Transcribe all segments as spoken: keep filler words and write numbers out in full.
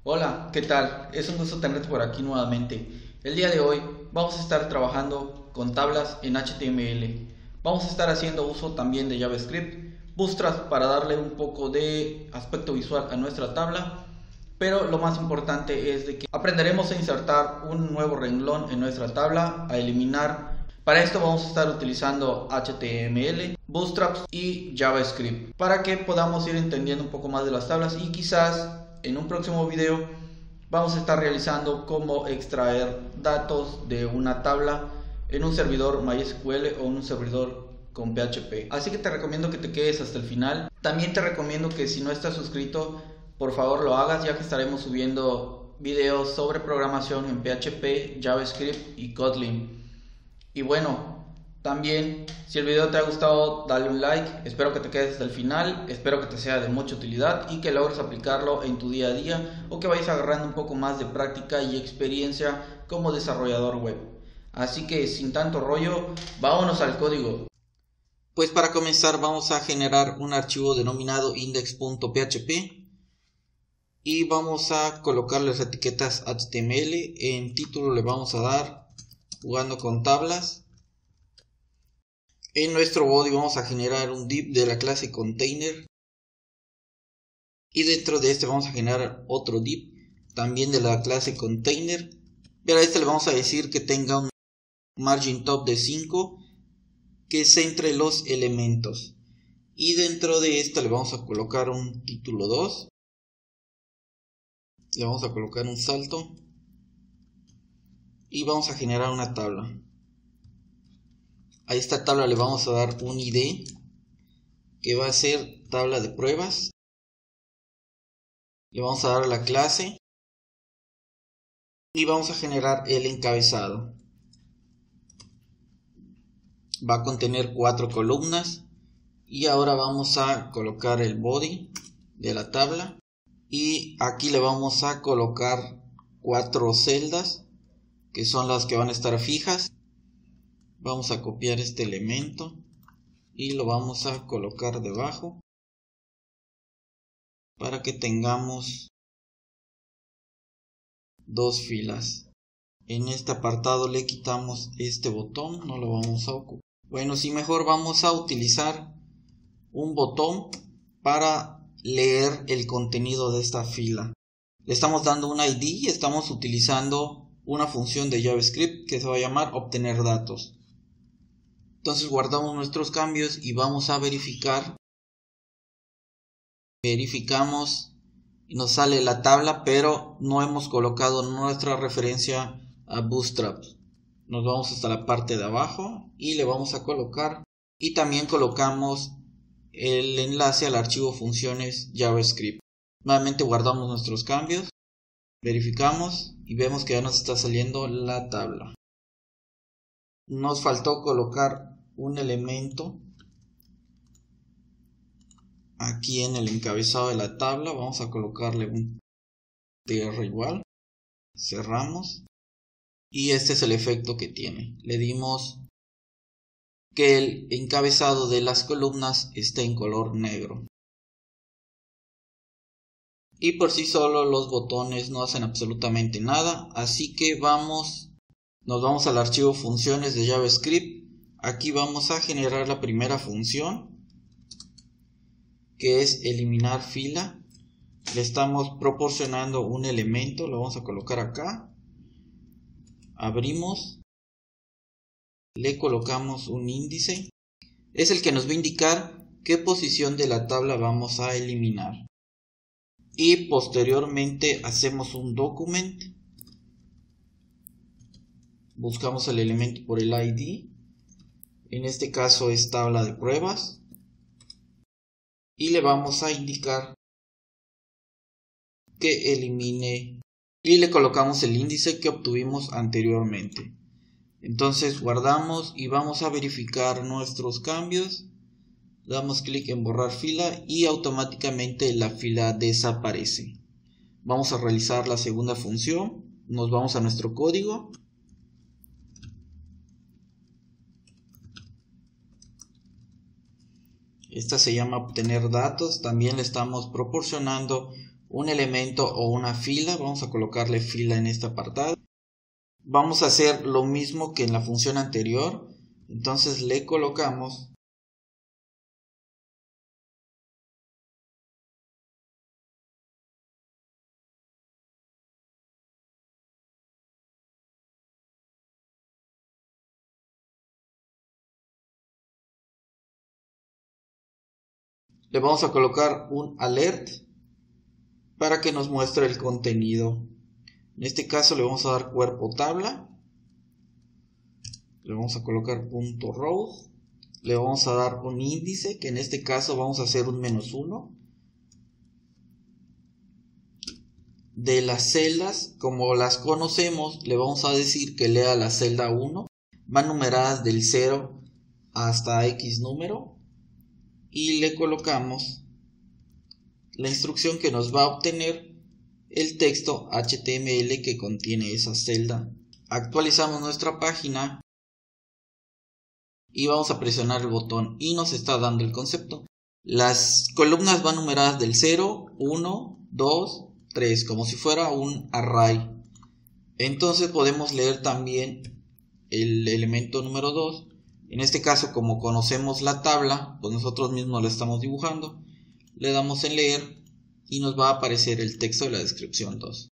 Hola, ¿qué tal? Es un gusto tenerte por aquí nuevamente. El día de hoy vamos a estar trabajando con tablas en H T M L. Vamos a estar haciendo uso también de JavaScript, Bootstrap para darle un poco de aspecto visual a nuestra tabla. Pero lo más importante es de que aprenderemos a insertar un nuevo renglón en nuestra tabla, a eliminar. Para esto vamos a estar utilizando H T M L, Bootstrap y JavaScript para que podamos ir entendiendo un poco más de las tablas y quizás en un próximo video vamos a estar realizando cómo extraer datos de una tabla en un servidor MySQL o un servidor con P H P. Así que te recomiendo que te quedes hasta el final. También te recomiendo que si no estás suscrito, por favor lo hagas, ya que estaremos subiendo videos sobre programación en P H P, JavaScript y Kotlin. Y bueno, también si el video te ha gustado, dale un like, espero que te quedes hasta el final, espero que te sea de mucha utilidad y que logres aplicarlo en tu día a día o que vayas agarrando un poco más de práctica y experiencia como desarrollador web. Así que sin tanto rollo, vámonos al código. Pues para comenzar vamos a generar un archivo denominado index.php y vamos a colocar las etiquetas H T M L. En título le vamos a dar jugando con tablas. En nuestro body vamos a generar un div de la clase container y dentro de este vamos a generar otro div también de la clase container, pero a este le vamos a decir que tenga un margin top de cinco, que centre los elementos, y dentro de este le vamos a colocar un título dos, le vamos a colocar un salto y vamos a generar una tabla. A esta tabla le vamos a dar un I D que va a ser tabla de pruebas. Le vamos a dar la clase y vamos a generar el encabezado. Va a contener cuatro columnas y ahora vamos a colocar el body de la tabla y aquí le vamos a colocar cuatro celdas que son las que van a estar fijas. Vamos a copiar este elemento y lo vamos a colocar debajo para que tengamos dos filas. En este apartado le quitamos este botón, no lo vamos a ocupar. Bueno, si mejor vamos a utilizar un botón para leer el contenido de esta fila. Le estamos dando un I D y estamos utilizando una función de JavaScript que se va a llamar obtener datos. Entonces guardamos nuestros cambios y vamos a verificar. Verificamos y nos sale la tabla, pero no hemos colocado nuestra referencia a Bootstrap. Nos vamos hasta la parte de abajo y le vamos a colocar, y también colocamos el enlace al archivo funciones JavaScript. Nuevamente guardamos nuestros cambios, verificamos y vemos que ya nos está saliendo la tabla. Nos faltó colocar un elemento aquí en el encabezado de la tabla. Vamos a colocarle un tr igual, cerramos y este es el efecto que tiene. Le dimos que el encabezado de las columnas esté en color negro, y por sí solo los botones no hacen absolutamente nada, así que vamos nos vamos al archivo funciones de JavaScript. Aquí vamos a generar la primera función, que es eliminar fila. Le estamos proporcionando un elemento, lo vamos a colocar acá. Abrimos, le colocamos un índice, es el que nos va a indicar qué posición de la tabla vamos a eliminar. Y posteriormente hacemos un document, buscamos el elemento por el I D, en este caso es tabla de pruebas, y le vamos a indicar que elimine y le colocamos el índice que obtuvimos anteriormente. Entonces guardamos y vamos a verificar nuestros cambios. Damos clic en borrar fila y automáticamente la fila desaparece. Vamos a realizar la segunda función. Nos vamos a nuestro código. Esta se llama obtener datos. También le estamos proporcionando un elemento o una fila. Vamos a colocarle fila en este apartado. Vamos a hacer lo mismo que en la función anterior. Entonces le colocamos le vamos a colocar un alert para que nos muestre el contenido. En este caso le vamos a dar cuerpo tabla, le vamos a colocar punto row, le vamos a dar un índice, que en este caso vamos a hacer un menos uno. De las celdas, como las conocemos, le vamos a decir que lea la celda uno, van numeradas del cero hasta X número, y le colocamos la instrucción que nos va a obtener el texto H T M L que contiene esa celda. Actualizamos nuestra página y vamos a presionar el botón y nos está dando el concepto. Las columnas van numeradas del cero, uno, dos, tres, como si fuera un array. Entonces podemos leer también el elemento número dos. En este caso, como conocemos la tabla, pues nosotros mismos la estamos dibujando. Le damos en leer y nos va a aparecer el texto de la descripción dos.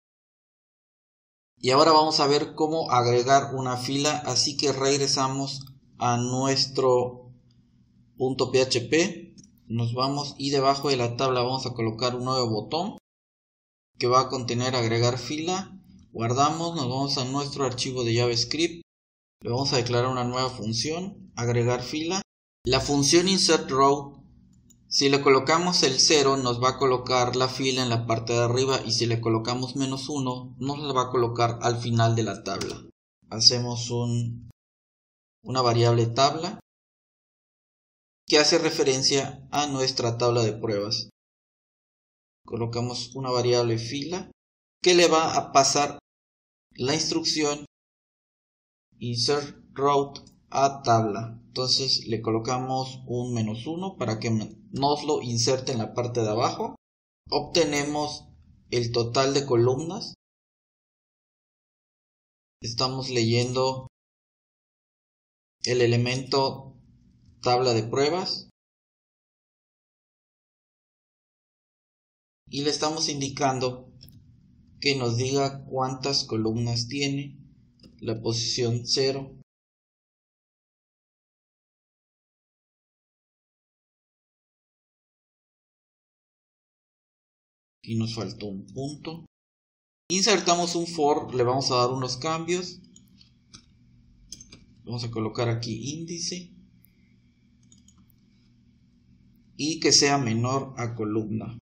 Y ahora vamos a ver cómo agregar una fila, así que regresamos a nuestro punto P H P, nos vamos y debajo de la tabla vamos a colocar un nuevo botón que va a contener agregar fila. Guardamos, nos vamos a nuestro archivo de JavaScript, le vamos a declarar una nueva función, agregar fila. La función insert row, si le colocamos el cero nos va a colocar la fila en la parte de arriba, y si le colocamos menos uno nos la va a colocar al final de la tabla. Hacemos un, una variable tabla que hace referencia a nuestra tabla de pruebas. Colocamos una variable fila que le va a pasar la instrucción insert row a tabla. Entonces le colocamos un menos uno para que nos lo inserte en la parte de abajo. Obtenemos el total de columnas. Estamos leyendo el elemento tabla de pruebas y le estamos indicando que nos diga cuántas columnas tiene, la posición cero, y nos faltó un punto. Insertamos un for, le vamos a dar unos cambios, vamos a colocar aquí índice y que sea menor a columna.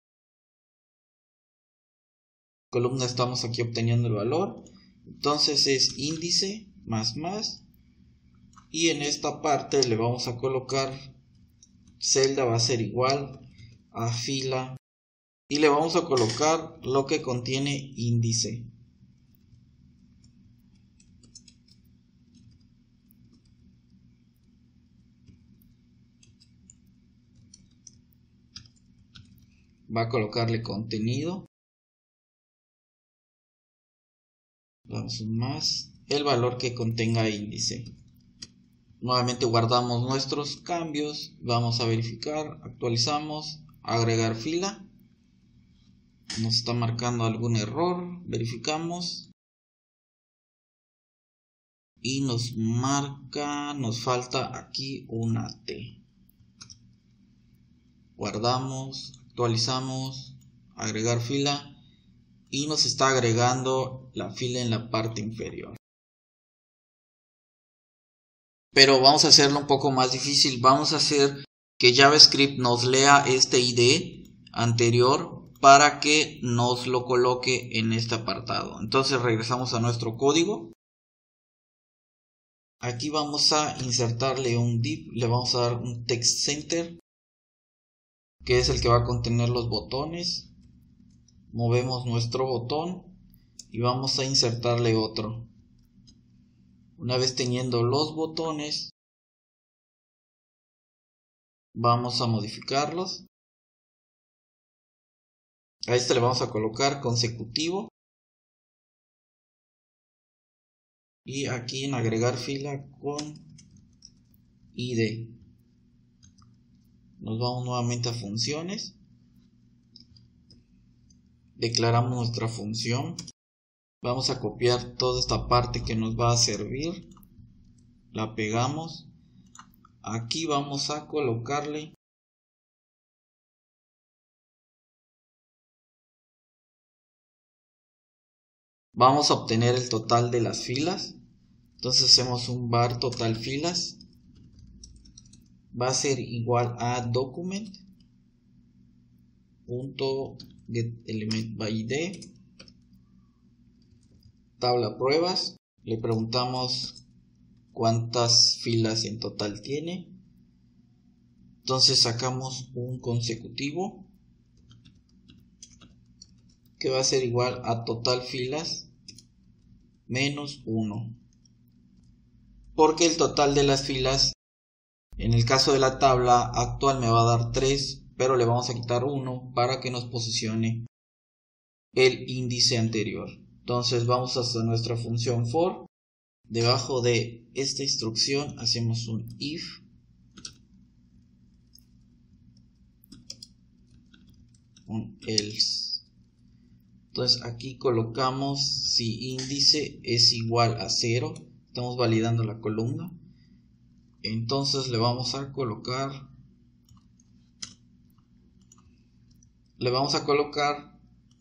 Columna estamos aquí obteniendo el valor, entonces es índice más más, y en esta parte le vamos a colocar celda, va a ser igual a fila, y le vamos a colocar lo que contiene índice. Va a colocarle contenido. Damos un más, el valor que contenga índice. Nuevamente guardamos nuestros cambios, vamos a verificar, actualizamos, agregar fila. Nos está marcando algún error, verificamos y nos marca, nos falta aquí una T. Guardamos, actualizamos, agregar fila y nos está agregando la fila en la parte inferior. Pero vamos a hacerlo un poco más difícil, vamos a hacer que JavaScript nos lea este I D anterior para que nos lo coloque en este apartado. Entonces regresamos a nuestro código. Aquí vamos a insertarle un div, le vamos a dar un text center, que es el que va a contener los botones. Movemos nuestro botón y vamos a insertarle otro. Una vez teniendo los botones, vamos a modificarlos. A este le vamos a colocar consecutivo. Y aquí en agregar fila con I D. Nos vamos nuevamente a funciones. Declaramos nuestra función. Vamos a copiar toda esta parte que nos va a servir. La pegamos. Aquí vamos a colocarle vamos a obtener el total de las filas. Entonces hacemos un var total filas. Va a ser igual a document punto get element by I D, tabla pruebas. Le preguntamos cuántas filas en total tiene. Entonces sacamos un consecutivo que va a ser igual a total filas menos uno, porque el total de las filas en el caso de la tabla actual me va a dar tres, pero le vamos a quitar uno para que nos posicione el índice anterior. Entonces vamos hasta nuestra función for. Debajo de esta instrucción hacemos un if un else. Entonces aquí colocamos si índice es igual a cero. Estamos validando la columna. Entonces le vamos a colocar le vamos a colocar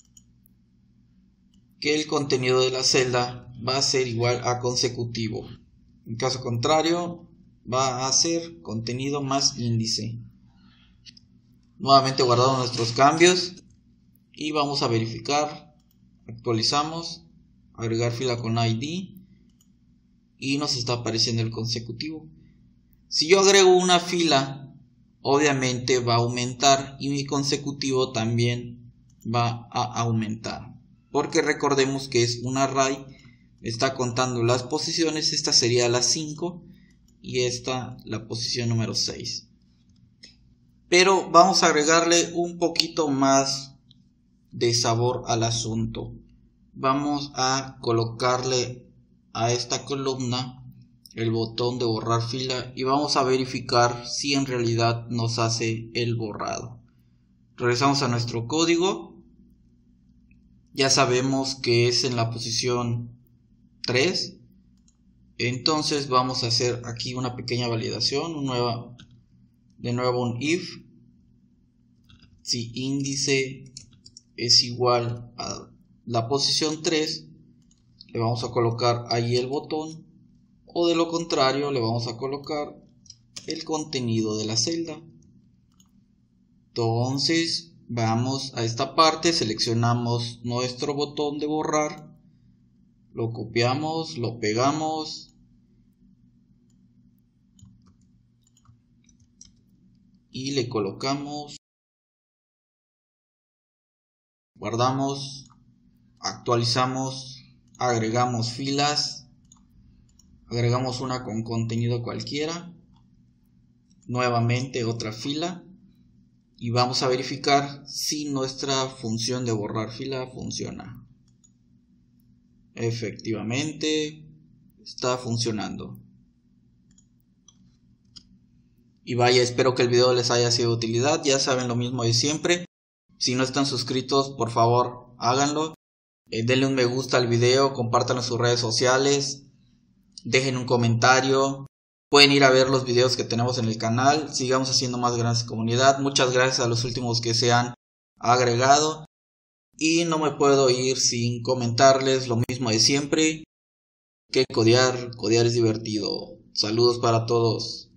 que el contenido de la celda va a ser igual a consecutivo. En caso contrario va a ser contenido más índice. Nuevamente guardamos nuestros cambios y vamos a verificar. Actualizamos, agregar fila con I D y nos está apareciendo el consecutivo. Si yo agrego una fila, obviamente va a aumentar y mi consecutivo también va a aumentar, porque recordemos que es un array, está contando las posiciones. Esta sería la cinco y esta la posición número seis. Pero vamos a agregarle un poquito más de sabor al asunto. Vamos a colocarle a esta columna el botón de borrar fila y vamos a verificar si en realidad nos hace el borrado. Regresamos a nuestro código. Ya sabemos que es en la posición tres. Entonces vamos a hacer aquí una pequeña validación, un nueva, de nuevo un if. Si índice es igual a la posición tres, le vamos a colocar ahí el botón, o de lo contrario le vamos a colocar el contenido de la celda. Entonces vamos a esta parte, seleccionamos nuestro botón de borrar, lo copiamos, lo pegamos y le colocamos, guardamos, actualizamos, agregamos filas, agregamos una con contenido cualquiera, nuevamente otra fila y vamos a verificar si nuestra función de borrar fila funciona. Efectivamente está funcionando. Y vaya, espero que el video les haya sido de utilidad. Ya saben lo mismo de siempre. Si no están suscritos, por favor háganlo. Eh, denle un me gusta al video, compártanlo en sus redes sociales, dejen un comentario. Pueden ir a ver los videos que tenemos en el canal. Sigamos haciendo más grande comunidad. Muchas gracias a los últimos que se han agregado. Y no me puedo ir sin comentarles lo mismo de siempre, que codear, codear es divertido. Saludos para todos.